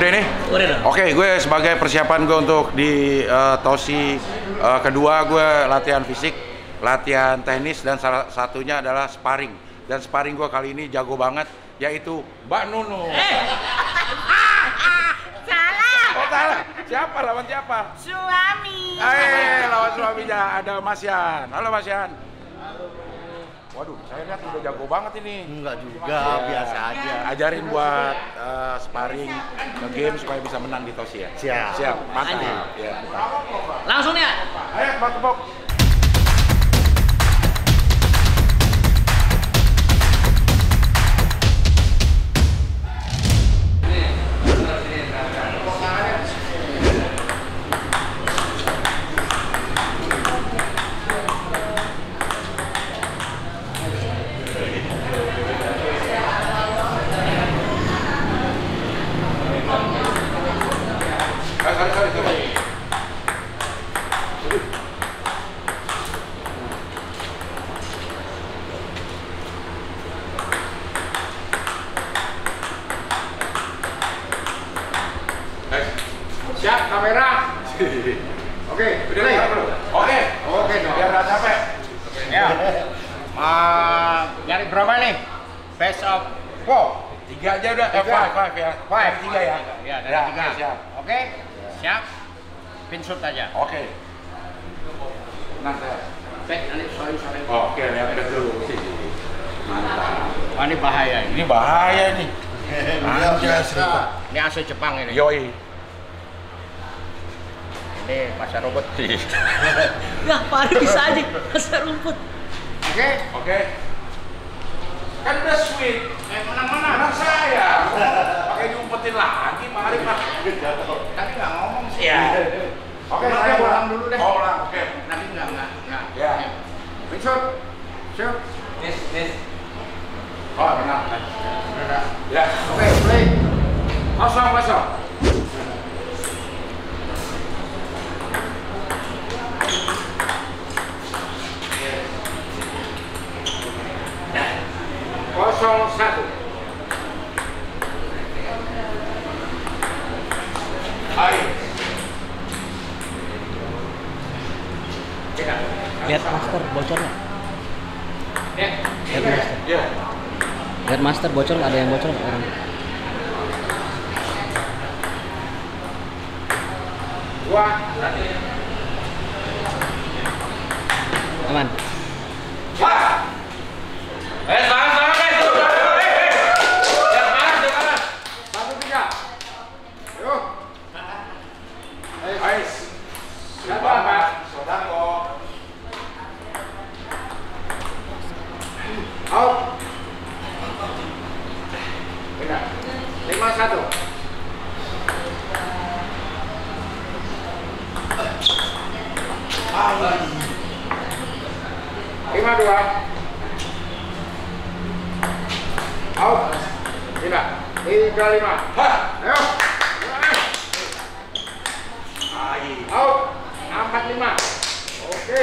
ini? Oke, gue sebagai persiapan gue untuk di Tosi kedua, gue latihan fisik, latihan teknis, dan salah satunya adalah sparring. Dan sparring gue kali ini jago banget, yaitu Mbak Nunu. Salah. Oh salah, siapa? Lawan siapa? Suami. Lawan suaminya ada Mas Yan. Halo Mas Yan. Waduh, saya lihat udah jago banget ini. Enggak juga, biasa aja. Ajarin buat sparring, nge-game supaya bisa menang di Tosi ya. Siap. Siap, mantap. Ya. Langsung ya. Ayo, Pak Tepok. Siap kamera. Oke, Udah dulu. Oke, biar nggak capek. Ya. Nyari berapa nih? Best of 4. 3 aja udah. Five ya. 3 ya. Ya, dari 3. Oke, siap. Oke. Siap. Pin shoot aja. Oke. Nah, saya. Sorry. Oke, lihat dulu. Mantap. Wah, ini bahaya ini. Ini bahaya nih. Ini AC Jepang ini. Yoi. Ini pasar rumput. Ya, Pak Ari bisa aja pasar rumput. Oke. Kan udah sweet. Menang saya. Pakai diumpetin lagi, Pak Arif. Tadi nggak ngomong sih. Iya. Oke, saya ulang dulu deh. Oh, ulang. Oke. Nanti nggak. Ya. Pin shoot. Siap. Nis. Oh, benar. Udah. Ya. Oke, play. Kosong. Kosong 1. Ayo. Lihat master bocornya. Lihat master. Ya. Lihat master bocor, ada yang bocor nggak orang? Aman. Semangat guys. Jangan. 1-3. Ayo. Ais. Selamat. Sodako. Out. Beda. 5-1. Lima dua. Out. Tidak. 3-5. Ayo. Out. 4-5. Oke.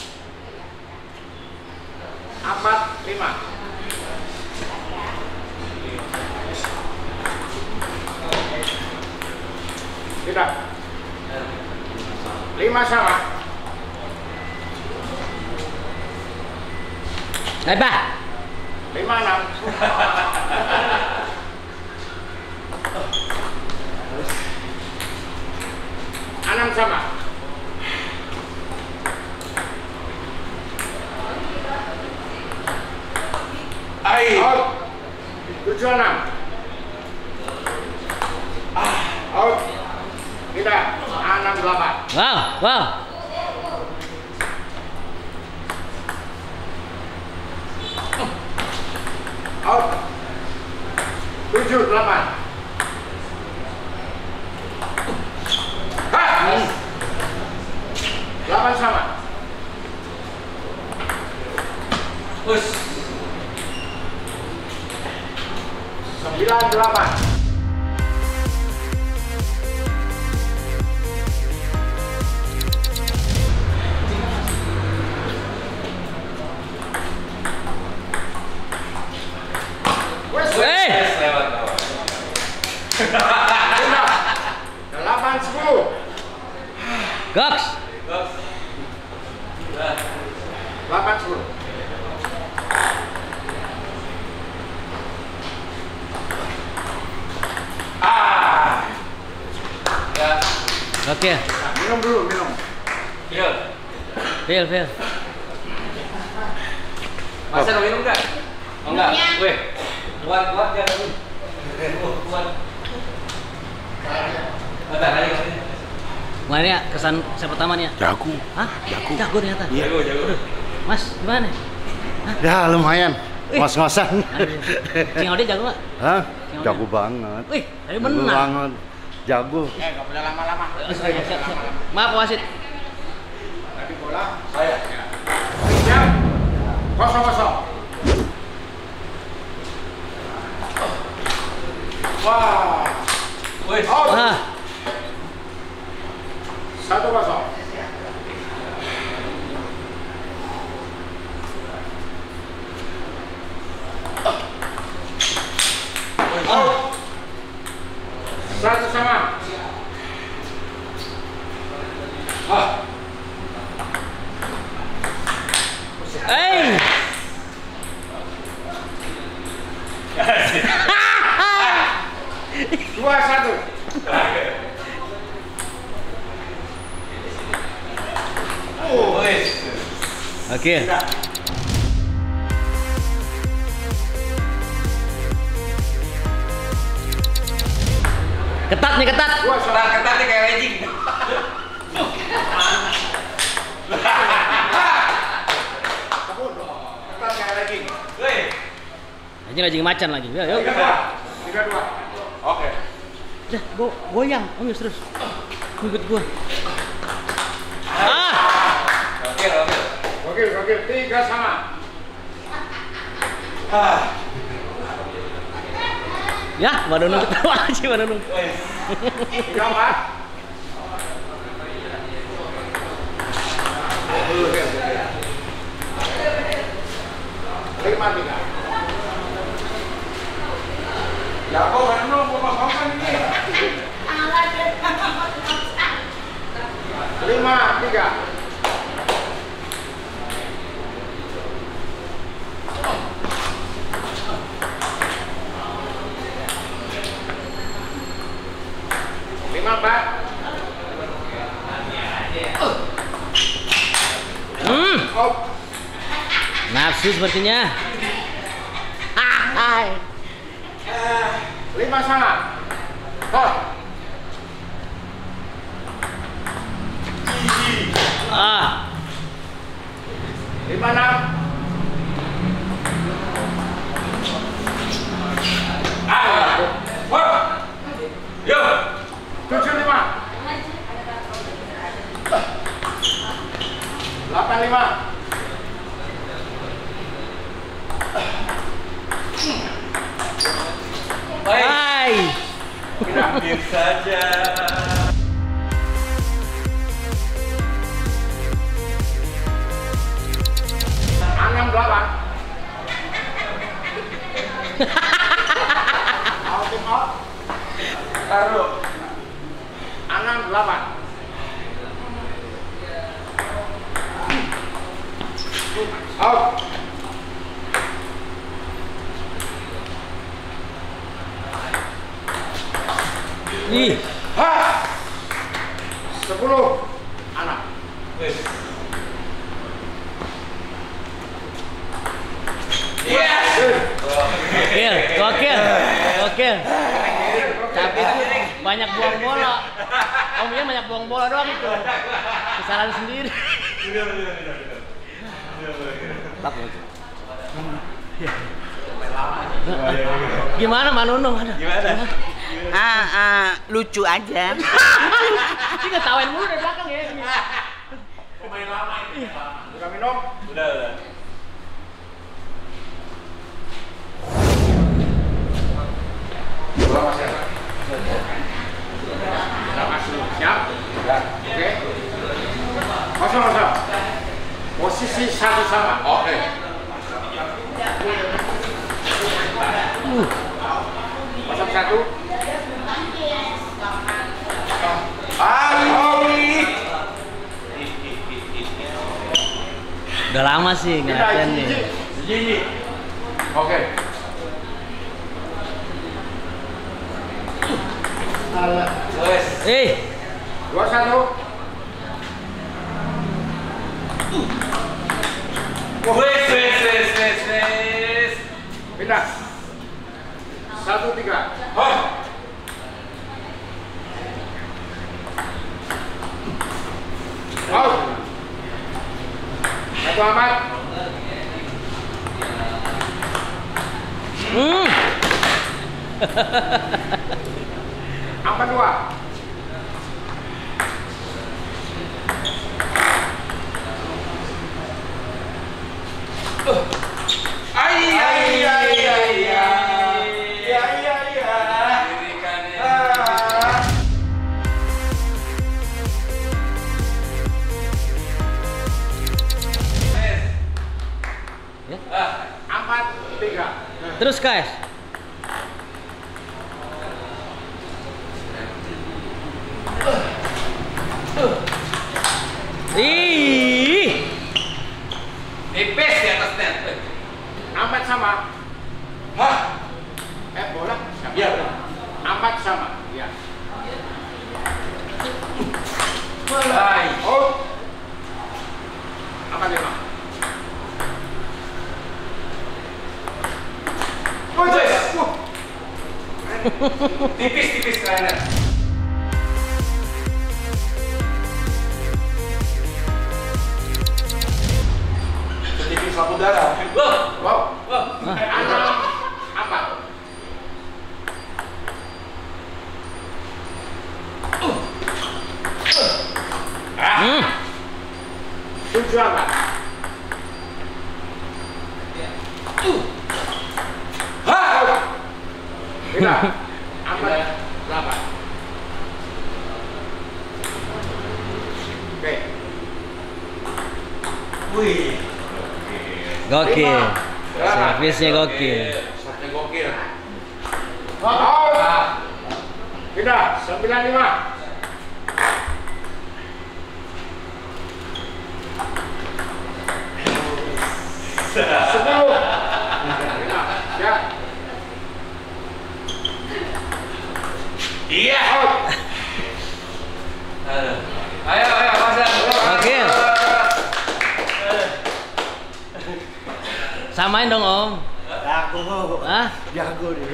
4-5. Tidak. 5 sama. Pak. 5-6. 6 sama. Out. 7-6. Out. Tidak. 6-8. Wow. Out. 7-8. 8 sama. 9-8. Hey! Udah. Goks. 8-10. Oke. Minum dulu, minum. Feel. Masa mau minum nggak? Oh enggak? Weh, kuat jangan dulu. Kuat. Bentar lagi. Mana ya kesan saya pertama nih ya? Jago. Hah? Jago ternyata. Jago. Mas, gimana? Ya lumayan. Wih. Ngos-ngosan. Cing Ode jago nggak? Hah? Jago banget. Wih, tadi Jago menang. banget. Jago. Nggak boleh lama-lama. Siap. Maaf wasit. Tadi bola saya. Siap. 0-0. Wah. Wih. Out. Ah, 1-0. Out. 1-1. eh. 2-1. Oke. Ketat nih, ketat. Ketat nih kayak raging. Ketat kayak lagi. Wih. Anjing macan lagi. Yuk. 3-2. Oke. Udah, goyang. Terus. Ikut gua. Ah. Oke. Oke. 3-3. Ya, Mbak Nunung ketawa aja Mbak Nunung. 3-4. Lima tiga. Ya kok mana mau makan ini? 5-3. Nafsu sepertinya. 5-5. Oh. Ah. 5-6. Yo. 7-5. 8-5. Hai. Hampir saja. 6-8. Out. Taruh. 6-8. Out. Ih. 10 anak. Wih. Gokil. Tapi itu banyak buang bola. Om Ian banyak buang bola doang itu. Kesalahan sendiri. Gimana Mbak Nunung? Gimana? Lucu aja. Ini ngetawain mulu dari belakang ya. Pemain lama ini. Udah minum? Udah. Bola masih ada. Udah masuk. Siap? Oke. Kosong. Posisi satu sama. Oke. Kosong satu. Udah lama sih nggak latihan nih. Gini. Oke. Eh, 21. Wes. Pindah. 1-3. Out. 1-4. hmm. 4-2. Empat, tiga. Terus guys. Ih, Tipis di atas net. Empat sama. Hah? Bola. Sama. Iya. Empat sama. Ya. Hai. Oh. 4-5. Tipis kalian. Sedikit lampu darah. Wow. 6-4. hmm. 7-4. Pindah. 4-8. Oke. Wih. Gokil. Servisnya gokil. Shotnya gokil. Out. Pindah. 9-5. Sepuluh. Ya. Iya. Ayo, pasang. Gokil. Samain dong Om. Jago. Hah? Jago dia.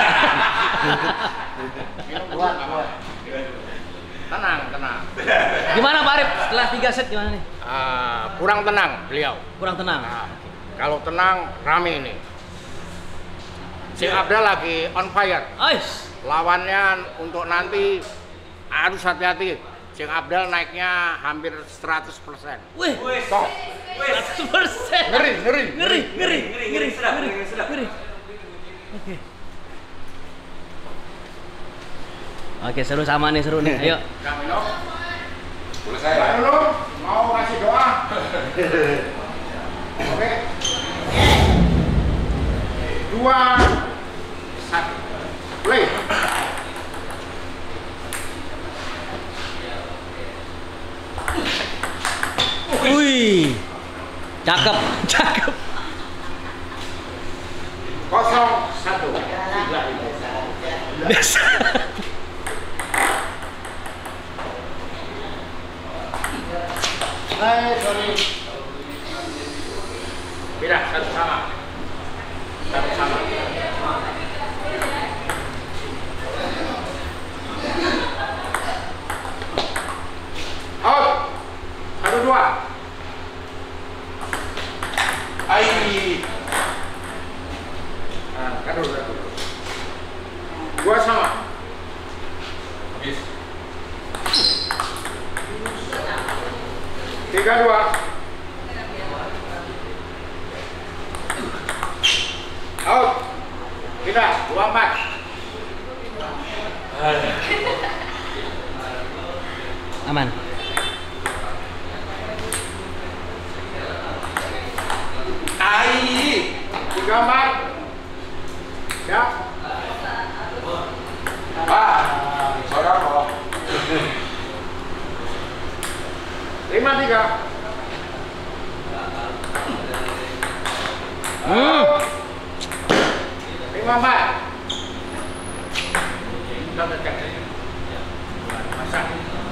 Kuat. Tenang. Gimana Pak Arif? Setelah 3 set gimana nih? Kurang tenang beliau. Kurang tenang. Kalau tenang rame ini. Si Abdal lagi on fire. Ais. Lawannya untuk nanti harus hati-hati. Sing Abdal naiknya hampir 100%. Wih, Toh. 100%. Ngeri. Sedap. Oke. Oke, seru nih. Ayo. Kang Mino, Boleh saya? Pak Nunu, mau kasih doa. Oke. 2, 1. Play. Wih. Cakep. 0-1. Biasa. Sorry. Beda, satu sama. Out. 1-2. Kadu. 2 sama. Habis. 3-2. Out. Kita 2-4. Aman. Ai. 3-4. Siap. Saudara. 5-3. 54. Udah cek. Masak.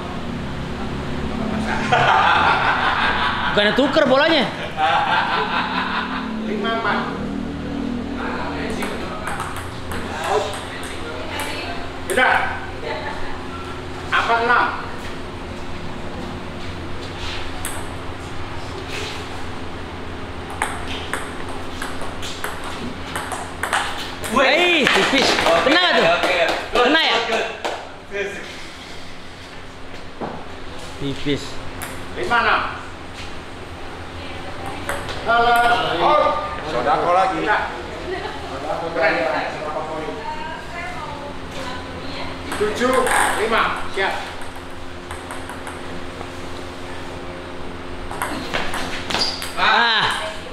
Bukannya tuker bolanya. 54. Sudah. 46. Wih, tipis. Kena nggak tuh? Kena ya? Tipis. 56. Halo. Sodako lagi. Keren. 75. Siap. Ah.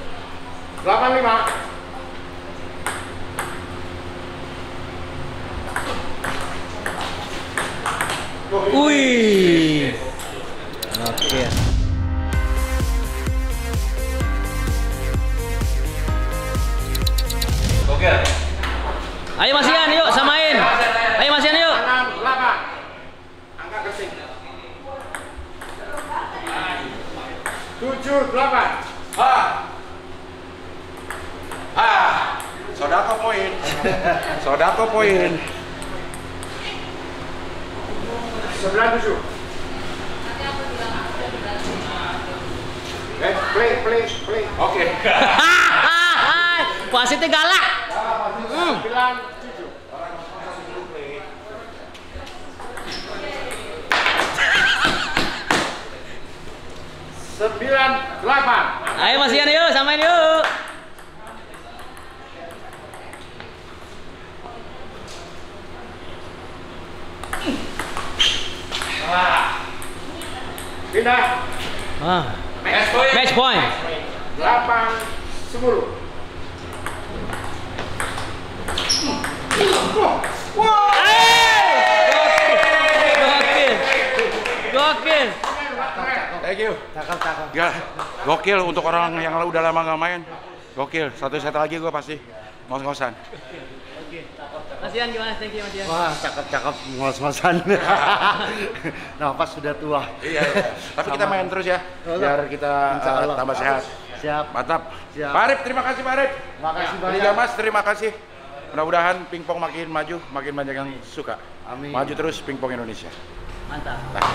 85. Wih. Oke. Oke. Ayo Mas Ian, yuk samain. Ayo Mas Ian, yuk. 68. Angka kesing. 78. Sodako poin. Sodako poin. 97. Play. Oke. Wasitnya galak. 97. Sembilan, 8. Ayo Mas Ian, yuk samain yuk. Pindah. Match point. 8, 10. Gokil. Thank you. Cakep. Ya, gokil untuk orang yang udah lama nggak main. Gokil. Satu set lagi gue pasti ngos-ngosan. Mas Ian gimana? Thank you Mas Ian. Wah, cakep ngos-ngosan. Nafas sudah tua. Iya. Tapi kita main terus ya, biar kita Insya Allah. tambah sehat. Siap. Mantap. Siap. Pak Arif, terima kasih Pak Arif. Makasih Beli banyak. Mas, terima kasih. Mudah-mudahan pingpong makin maju, makin banyak yang suka. Amin. Maju terus pingpong Indonesia. Mantap. Nah.